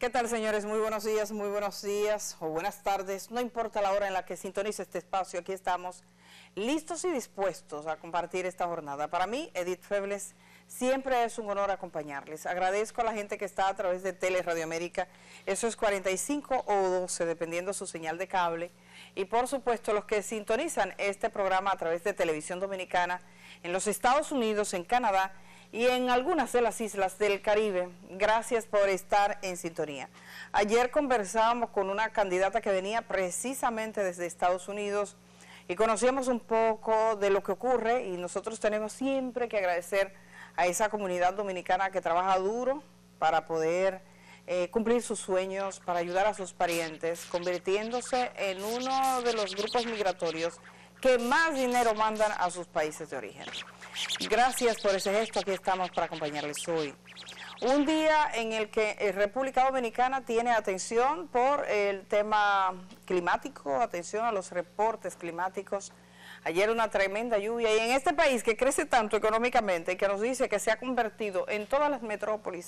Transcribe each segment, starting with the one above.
¿Qué tal, señores? Muy buenos días o buenas tardes. No importa la hora en la que sintonice este espacio, aquí estamos listos y dispuestos a compartir esta jornada. Para mí, Edith Febles, siempre es un honor acompañarles. Agradezco a la gente que está a través de Tele Radio América, eso es 45 o 12, dependiendo su señal de cable. Y por supuesto, los que sintonizan este programa a través de Televisión Dominicana en los Estados Unidos, en Canadá y en algunas de las islas del Caribe. Gracias por estar en sintonía. Ayer conversábamos con una candidata que venía precisamente desde Estados Unidos y conocíamos un poco de lo que ocurre, y nosotros tenemos siempre que agradecer a esa comunidad dominicana que trabaja duro para poder cumplir sus sueños, para ayudar a sus parientes, convirtiéndose en uno de los grupos migratorios que más dinero mandan a sus países de origen. Gracias por ese gesto, aquí estamos para acompañarles hoy. Un día en el que República Dominicana tiene atención por el tema climático, atención a los reportes climáticos. Ayer una tremenda lluvia, y en este país que crece tanto económicamente y que nos dice que se ha convertido en todas las metrópolis,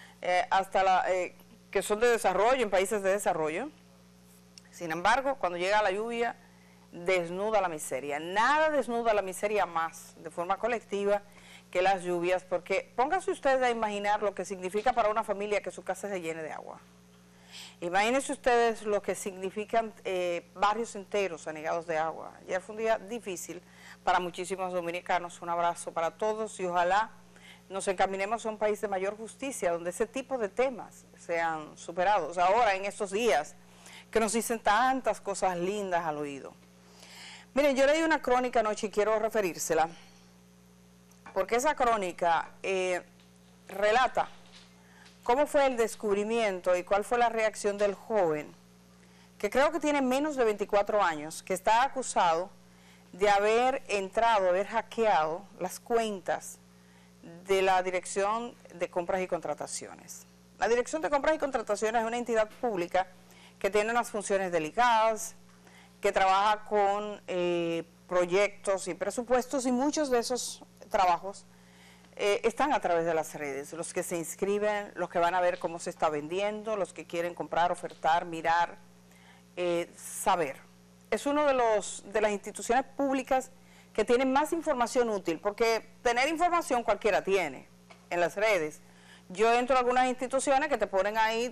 que son de desarrollo, en países de desarrollo. Sin embargo, cuando llega la lluvia, desnuda la miseria. Nada desnuda la miseria más de forma colectiva que las lluvias, porque pónganse ustedes a imaginar lo que significa para una familia que su casa se llene de agua. Imagínense ustedes lo que significan barrios enteros anegados de agua. Ayer fue un día difícil para muchísimos dominicanos. Un abrazo para todos y ojalá nos encaminemos a un país de mayor justicia, donde ese tipo de temas sean superados. Ahora, en estos días que nos dicen tantas cosas lindas al oído. Miren, yo leí una crónica anoche y quiero referírsela, porque esa crónica relata cómo fue el descubrimiento y cuál fue la reacción del joven, que creo que tiene menos de 24 años, que está acusado de haber entrado, haber hackeado las cuentas de la Dirección de Compras y Contrataciones. La Dirección de Compras y Contrataciones es una entidad pública que tiene unas funciones delicadas, que trabaja con proyectos y presupuestos, y muchos de esos trabajos están a través de las redes. Los que se inscriben, los que van a ver cómo se está vendiendo, los que quieren comprar, ofertar, mirar, saber. Es uno de las instituciones públicas que tienen más información útil, porque tener información cualquiera tiene en las redes. Yo entro a algunas instituciones que te ponen ahí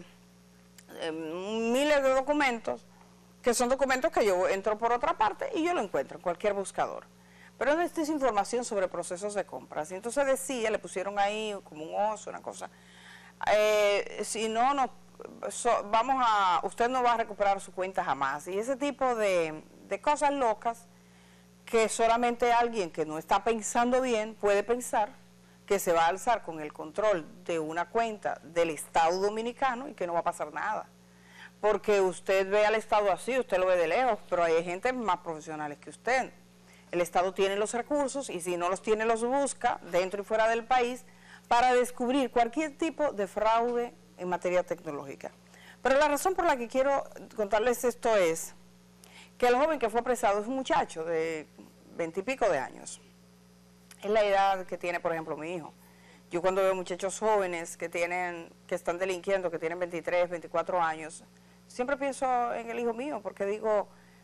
miles de documentos, que son documentos que yo entro por otra parte y yo lo encuentro en cualquier buscador. Pero esta es información sobre procesos de compras. Y entonces decía, le pusieron ahí como un oso, una cosa, si no, usted no va a recuperar su cuenta jamás. Y ese tipo de cosas locas que solamente alguien que no está pensando bien puede pensar que se va a alzar con el control de una cuenta del Estado Dominicano y que no va a pasar nada. Porque usted ve al Estado así, usted lo ve de lejos, pero hay gente más profesionales que usted. El Estado tiene los recursos y si no los tiene los busca dentro y fuera del país para descubrir cualquier tipo de fraude en materia tecnológica. Pero la razón por la que quiero contarles esto es que el joven que fue apresado es un muchacho de 20 y pico de años. Es la edad que tiene, por ejemplo, mi hijo. Yo cuando veo muchachos jóvenes que están delinquiendo, que tienen 23, 24 años, siempre pienso en el hijo mío, porque digo,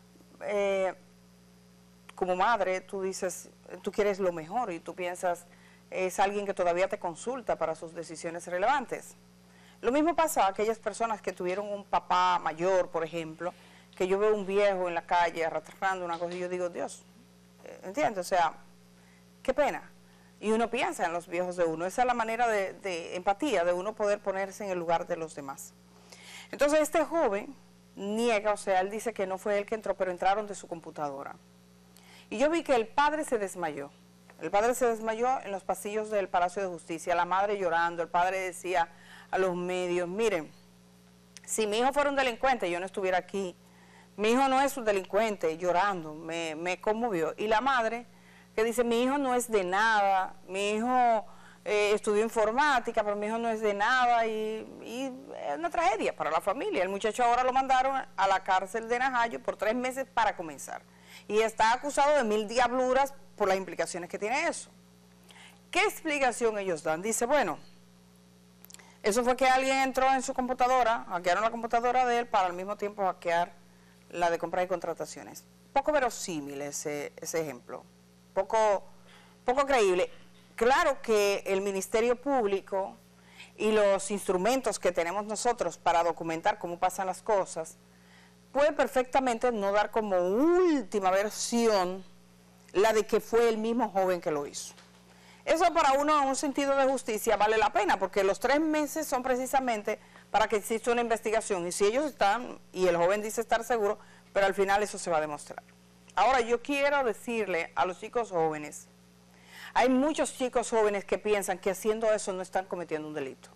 como madre, tú dices, tú quieres lo mejor y tú piensas, es alguien que todavía te consulta para sus decisiones relevantes. Lo mismo pasa a aquellas personas que tuvieron un papá mayor, por ejemplo, que yo veo un viejo en la calle arrastrando una cosa y yo digo, Dios, ¿entiendes? O sea, qué pena. Y uno piensa en los viejos de uno. Esa es la manera de empatía, de uno poder ponerse en el lugar de los demás. Entonces este joven niega, o sea, él dice que no fue él que entró, pero entraron de su computadora. Y yo vi que el padre se desmayó. El padre se desmayó en los pasillos del Palacio de Justicia, la madre llorando. El padre decía a los medios, miren, si mi hijo fuera un delincuente, yo no estuviera aquí. Mi hijo no es un delincuente, llorando, me conmovió. Y la madre que dice, mi hijo no es de nada, mi hijo estudió informática, pero mi hijo no es de nada, y es una tragedia para la familia. El muchacho ahora lo mandaron a la cárcel de Najayo por 3 meses para comenzar. Y está acusado de 1000 diabluras por las implicaciones que tiene eso. ¿Qué explicación ellos dan? Dice, bueno, Eso fue que alguien entró en su computadora, hackearon la computadora de él para al mismo tiempo hackear la de compras y contrataciones. Poco verosímil ese ejemplo, poco creíble. Claro que el Ministerio Público y los instrumentos que tenemos nosotros para documentar cómo pasan las cosas, puede perfectamente no dar como última versión la de que fue el mismo joven que lo hizo. Eso para uno en un sentido de justicia vale la pena, porque los 3 meses son precisamente para que exista una investigación, y si ellos están, y el joven dice estar seguro, pero al final eso se va a demostrar. Ahora yo quiero decirle a los chicos jóvenes, hay muchos chicos jóvenes que piensan que haciendo eso no están cometiendo un delito.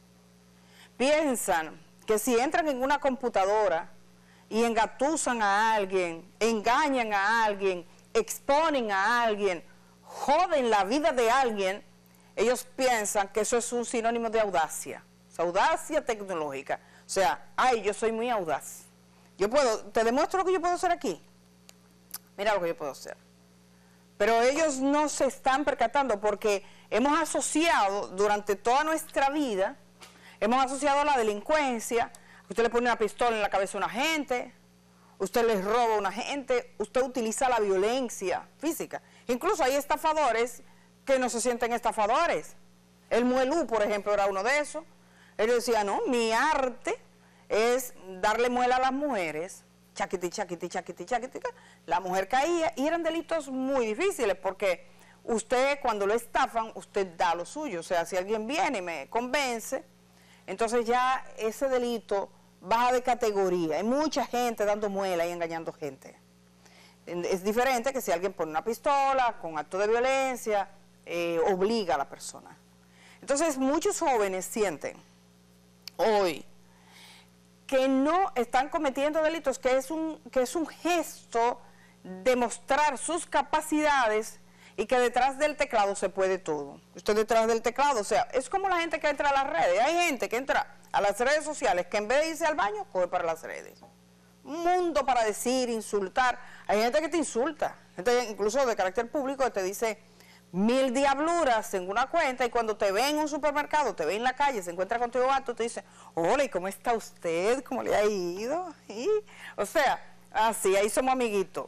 Piensan que si entran en una computadora y engatusan a alguien, engañan a alguien, exponen a alguien, joden la vida de alguien, ellos piensan que eso es un sinónimo de audacia, o sea, audacia tecnológica. O sea, ay, yo soy muy audaz. Yo puedo, te demuestro lo que yo puedo hacer aquí. Mira lo que yo puedo hacer. Pero ellos no se están percatando porque hemos asociado durante toda nuestra vida, hemos asociado a la delincuencia. Usted le pone una pistola en la cabeza a una gente, usted les roba a una gente, usted utiliza la violencia física. Incluso hay estafadores que no se sienten estafadores. El Muelú, por ejemplo, era uno de esos. Él decía, no, mi arte es darle muela a las mujeres, chaquiti, chaquiti, chaquiti, chaquiti. La mujer caía y eran delitos muy difíciles porque usted cuando lo estafan, usted da lo suyo. O sea, si alguien viene y me convence, entonces ya ese delito baja de categoría. Hay mucha gente dando muela y engañando gente. Es diferente que si alguien pone una pistola con acto de violencia, obliga a la persona. Entonces muchos jóvenes sienten hoy que no están cometiendo delitos, que es un gesto de mostrar sus capacidades y que detrás del teclado se puede todo. Usted detrás del teclado, o sea, es como la gente que entra a las redes. Hay gente que entra a las redes sociales que en vez de irse al baño, coge para las redes. Un mundo para decir, insultar. Hay gente que te insulta, gente incluso de carácter público que te dice 1000 diabluras en una cuenta y cuando te ve en un supermercado, te ve en la calle, se encuentra contigo alto, te dice, hola, ¿y cómo está usted? ¿Cómo le ha ido? ¿Y? O sea, así, ahí somos amiguitos.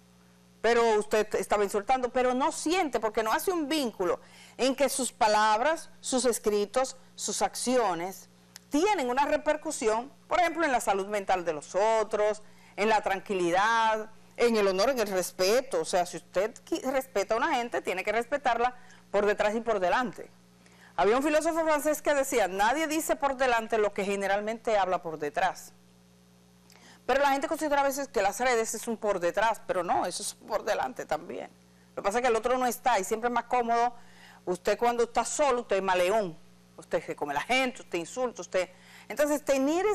Pero usted estaba insultando, pero no siente, porque no hace un vínculo en que sus palabras, sus escritos, sus acciones tienen una repercusión, por ejemplo, en la salud mental de los otros, en la tranquilidad, en el honor, en el respeto. O sea, si usted respeta a una gente, tiene que respetarla por detrás y por delante. Había un filósofo francés que decía, nadie dice por delante lo que generalmente habla por detrás. Pero la gente considera a veces que las redes es un por detrás, pero no, eso es por delante también. Lo que pasa es que el otro no está y siempre es más cómodo. Usted cuando está solo, usted es maleón. Usted se come la gente, usted insulta, usted... Entonces, tener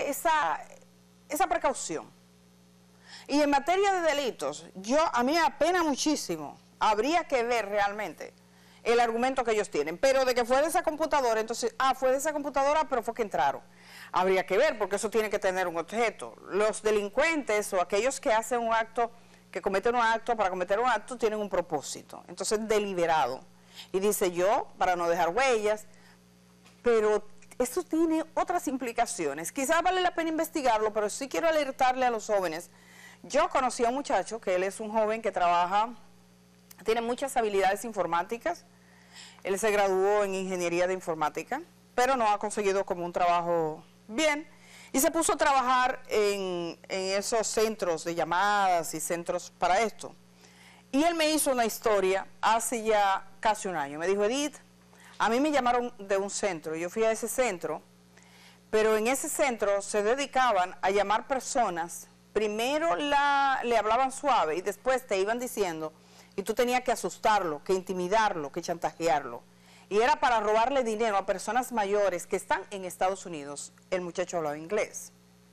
esa precaución. Y en materia de delitos, a mí me apena muchísimo, habría que ver realmente el argumento que ellos tienen, pero de que fue de esa computadora, entonces, fue de esa computadora, pero fue que entraron. Habría que ver, porque eso tiene que tener un objeto. Los delincuentes o aquellos que hacen un acto, que cometen un acto, para cometer un acto, tienen un propósito, entonces deliberado. Y dice yo, para no dejar huellas, pero esto tiene otras implicaciones. Quizás vale la pena investigarlo, pero sí quiero alertarle a los jóvenes. Yo conocí a un muchacho, que él es un joven que trabaja, tiene muchas habilidades informáticas. Él se graduó en ingeniería de informática, pero no ha conseguido como un trabajo bien. Y se puso a trabajar en esos centros de llamadas y centros para esto. Y él me hizo una historia hace ya casi un año. Me dijo, Edith, a mí me llamaron de un centro, yo fui a ese centro, pero en ese centro se dedicaban a llamar personas, primero le hablaban suave y después te iban diciendo, y tú tenías que asustarlo, que intimidarlo, que chantajearlo. Y era para robarle dinero a personas mayores que están en Estados Unidos. El muchacho hablaba inglés.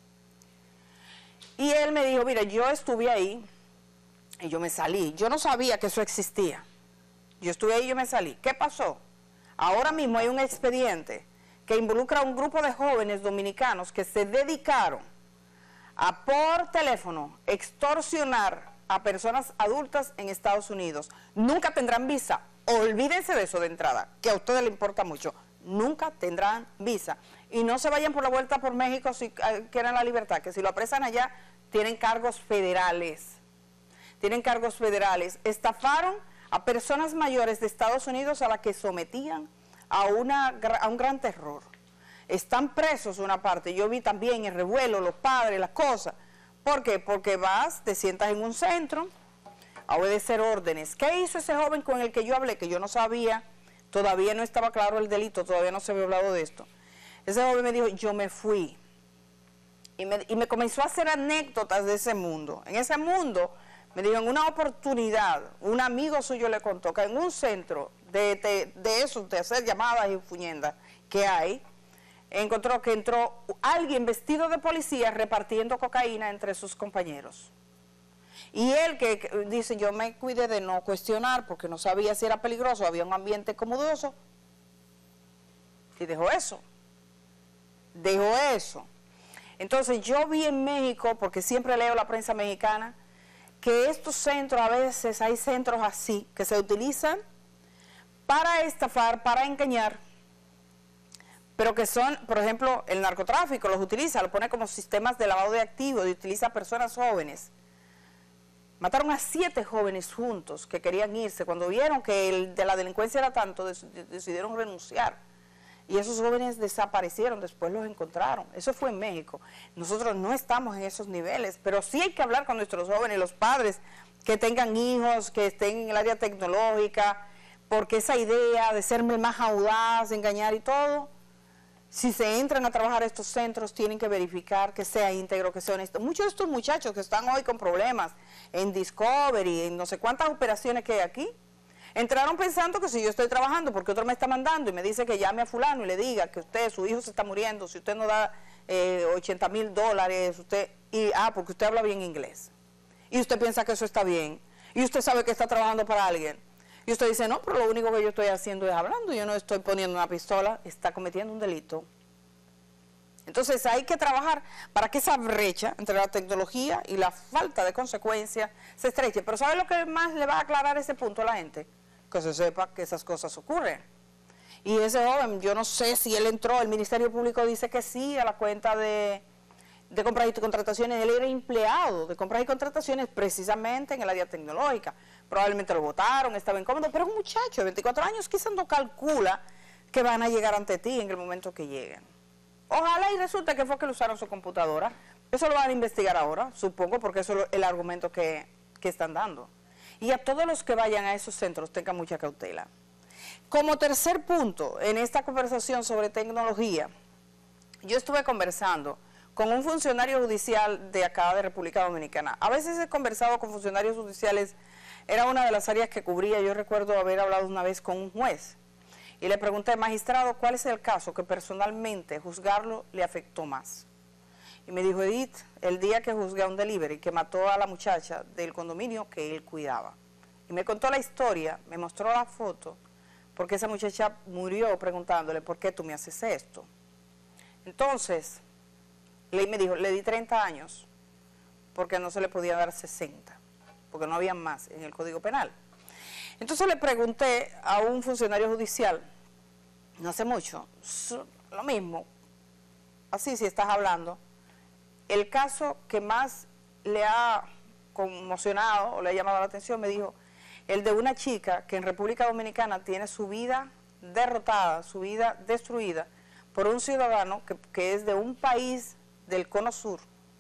Y él me dijo, mira, yo estuve ahí y yo me salí. Yo no sabía que eso existía. Yo estuve ahí y yo me salí. ¿Qué pasó? Ahora mismo hay un expediente que involucra a un grupo de jóvenes dominicanos que se dedicaron a por teléfono extorsionar a personas adultas en Estados Unidos. Nunca tendrán visa. Olvídense de eso de entrada, que a ustedes les importa mucho. Nunca tendrán visa. Y no se vayan por la vuelta por México si quieren la libertad, que si lo apresan allá, tienen cargos federales. Tienen cargos federales. Estafaron a personas mayores de Estados Unidos a las que sometían a un gran terror. Están presos una parte. Yo vi también el revuelo, los padres, las cosas. ¿Por qué? Porque vas, te sientas en un centro a obedecer órdenes. ¿Qué hizo ese joven con el que yo hablé? Que yo no sabía, todavía no estaba claro el delito, todavía no se había hablado de esto. Ese joven me dijo, yo me fui. Y me comenzó a hacer anécdotas de ese mundo. En ese mundo, me dijo, en una oportunidad, un amigo suyo le contó que en un centro de esos, de hacer llamadas y fuñendas que hay, encontró que entró alguien vestido de policía repartiendo cocaína entre sus compañeros. Y él que dice, yo me cuidé de no cuestionar porque no sabía si era peligroso, había un ambiente comodoso, y dejó eso. Dejó eso. Entonces yo vi en México, porque siempre leo la prensa mexicana, que estos centros, a veces hay centros así, que se utilizan para estafar, para engañar, pero que son, por ejemplo, el narcotráfico los utiliza, lo pone como sistemas de lavado de activos, y utiliza a personas jóvenes. Mataron a 7 jóvenes juntos que querían irse. Cuando vieron que el de la delincuencia era tanto, decidieron renunciar. Y esos jóvenes desaparecieron, después los encontraron. Eso fue en México. Nosotros no estamos en esos niveles, pero sí hay que hablar con nuestros jóvenes, los padres que tengan hijos, que estén en el área tecnológica, porque esa idea de ser más audaz, de engañar y todo, si se entran a trabajar a estos centros, tienen que verificar que sea íntegro, que sea honesto. Muchos de estos muchachos que están hoy con problemas en Discovery, en no sé cuántas operaciones que hay aquí, entraron pensando que si yo estoy trabajando porque otro me está mandando y me dice que llame a fulano y le diga que su hijo se está muriendo, si usted no da $80,000, porque usted habla bien inglés. Y usted piensa que eso está bien. Y usted sabe que está trabajando para alguien. Y usted dice, no, pero lo único que yo estoy haciendo es hablando, yo no estoy poniendo una pistola, está cometiendo un delito. Entonces hay que trabajar para que esa brecha entre la tecnología y la falta de consecuencia se estreche. Pero ¿sabe lo que más le va a aclarar ese punto a la gente? Que se sepa que esas cosas ocurren. Y ese joven, yo no sé si él entró, el Ministerio Público dice que sí a la cuenta de compras y contrataciones. Él era empleado de compras y contrataciones precisamente en el área tecnológica. Probablemente lo votaron, estaba incómodo, pero un muchacho de 24 años quizás no calcula que van a llegar ante ti en el momento que lleguen. Ojalá y resulte que fue que le usaron su computadora. Eso lo van a investigar ahora, supongo, porque eso es el argumento que están dando. Y a todos los que vayan a esos centros tengan mucha cautela. Como tercer punto, en esta conversación sobre tecnología, yo estuve conversando con un funcionario judicial de acá de República Dominicana. A veces he conversado con funcionarios judiciales, era una de las áreas que cubría. Yo recuerdo haber hablado una vez con un juez y le pregunté, magistrado, ¿cuál es el caso que personalmente juzgarlo le afectó más? Y me dijo, Edith, el día que juzgué a un delivery que mató a la muchacha del condominio que él cuidaba. Y me contó la historia, me mostró la foto, porque esa muchacha murió preguntándole, ¿por qué tú me haces esto? Entonces, me dijo, le di 30 años, porque no se le podía dar 60, porque no había más en el Código Penal. Entonces le pregunté a un funcionario judicial, no hace mucho, lo mismo, así si estás hablando, el caso que más le ha conmocionado o le ha llamado la atención, me dijo, el de una chica que en República Dominicana tiene su vida derrotada, su vida destruida, por un ciudadano que es de un país del Cono Sur,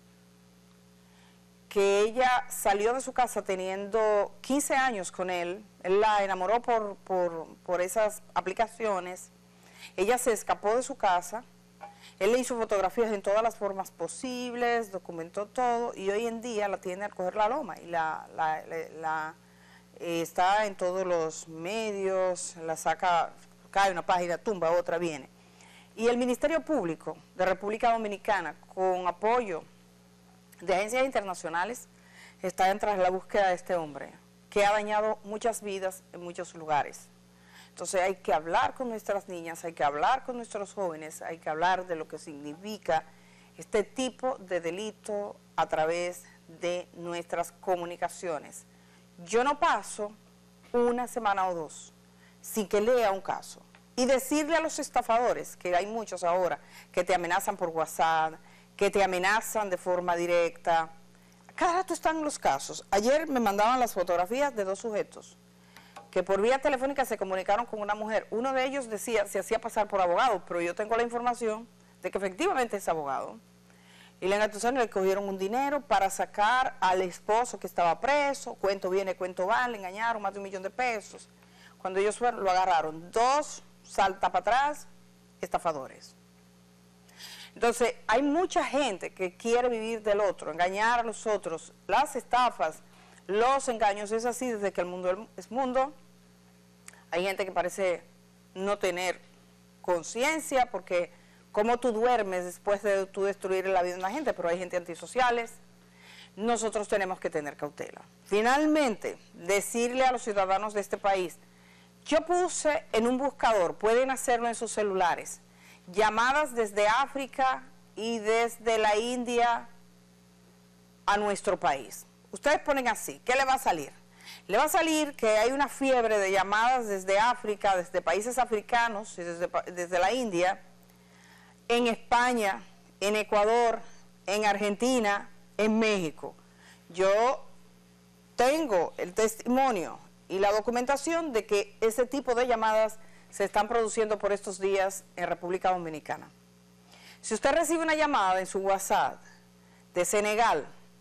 que ella salió de su casa teniendo 15 años con él la enamoró por esas aplicaciones, ella se escapó de su casa, él le hizo fotografías en todas las formas posibles, documentó todo y hoy en día la tiene al coger la loma y está en todos los medios, la saca, cae una página, tumba, otra viene. Y el Ministerio Público de República Dominicana, con apoyo de agencias internacionales, está tras la búsqueda de este hombre, que ha dañado muchas vidas en muchos lugares. Entonces hay que hablar con nuestras niñas, hay que hablar con nuestros jóvenes, hay que hablar de lo que significa este tipo de delito a través de nuestras comunicaciones. Yo no paso una semana o dos sin que lea un caso, y decirle a los estafadores, que hay muchos ahora, que te amenazan por WhatsApp, que te amenazan de forma directa. Cada rato están los casos. Ayer me mandaban las fotografías de 2 sujetos que por vía telefónica se comunicaron con una mujer. Uno de ellos decía, se hacía pasar por abogado, pero yo tengo la información de que efectivamente es abogado. Y le engatusaron, le cogieron un dinero para sacar al esposo que estaba preso, cuento viene, cuento va, le engañaron más de $1 millón. Cuando ellos fueron, lo agarraron. 2 salta para atrás, estafadores. Entonces, hay mucha gente que quiere vivir del otro, engañar a los otros. Las estafas, los engaños, es así desde que el mundo es mundo. Hay gente que parece no tener conciencia porque cómo tú duermes después de tú destruir la vida de una gente, pero hay gente antisociales. Nosotros tenemos que tener cautela. Finalmente, decirle a los ciudadanos de este país, yo puse en un buscador, pueden hacerlo en sus celulares, llamadas desde África y desde la India a nuestro país. Ustedes ponen así, ¿qué le va a salir? Le va a salir que hay una fiebre de llamadas desde África, desde países africanos y desde la India, en España, en Ecuador, en Argentina, en México. Yo tengo el testimonio y la documentación de que ese tipo de llamadas se están produciendo por estos días en República Dominicana. Si usted recibe una llamada en su WhatsApp de Senegal,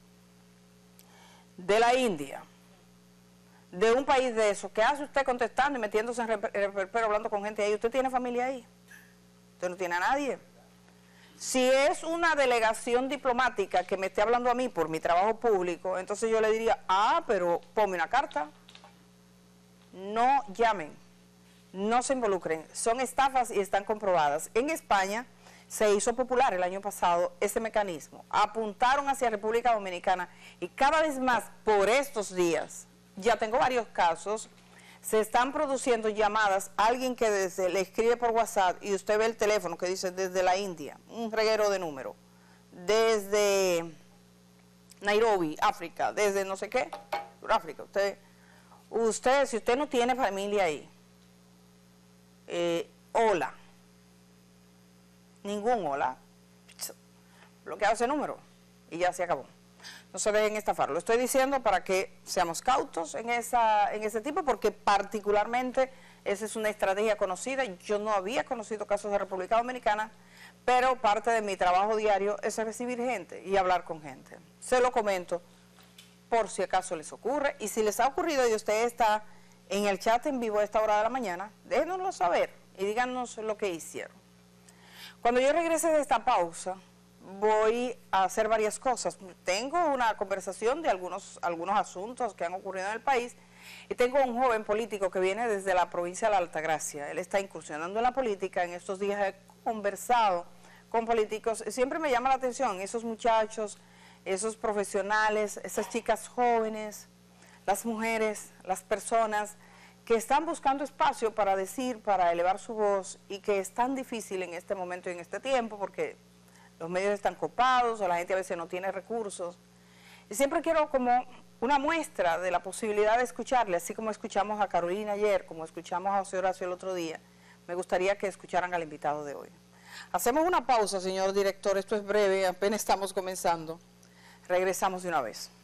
de la India, de un país de eso, ¿qué hace usted contestando y metiéndose en reperpero, hablando con gente ahí? ¿Usted tiene familia ahí? ¿Usted no tiene a nadie? Si es una delegación diplomática que me esté hablando a mí por mi trabajo público, entonces yo le diría, pero ponme una carta. No llamen, no se involucren, son estafas y están comprobadas. En España se hizo popular el año pasado ese mecanismo, apuntaron hacia República Dominicana y cada vez más por estos días, ya tengo varios casos, se están produciendo llamadas, alguien que le escribe por WhatsApp y usted ve el teléfono que dice desde la India, un reguero de número, desde Nairobi, África, desde no sé qué, África, usted, si usted no tiene familia ahí, hola, ningún hola, bloqueado ese número y ya se acabó. No se dejen estafar. Lo estoy diciendo para que seamos cautos en ese tipo, porque particularmente esa es una estrategia conocida. Yo no había conocido casos de República Dominicana, pero parte de mi trabajo diario es recibir gente y hablar con gente. Se lo comento por si acaso les ocurre, y si les ha ocurrido y usted está en el chat en vivo a esta hora de la mañana, déjenoslo saber y díganos lo que hicieron. Cuando yo regrese de esta pausa, voy a hacer varias cosas. Tengo una conversación de algunos asuntos que han ocurrido en el país, y tengo un joven político que viene desde la provincia de la Altagracia. Él está incursionando en la política. En estos días he conversado con políticos. Siempre me llama la atención esos muchachos, esos profesionales, esas chicas jóvenes, las mujeres, las personas que están buscando espacio para decir, para elevar su voz, y que es tan difícil en este momento y en este tiempo porque los medios están copados o la gente a veces no tiene recursos. Y siempre quiero como una muestra de la posibilidad de escucharle, así como escuchamos a Carolina ayer, como escuchamos a José Horacio el otro día. Me gustaría que escucharan al invitado de hoy. Hacemos una pausa, señor director, esto es breve, apenas estamos comenzando. Regresamos de una vez.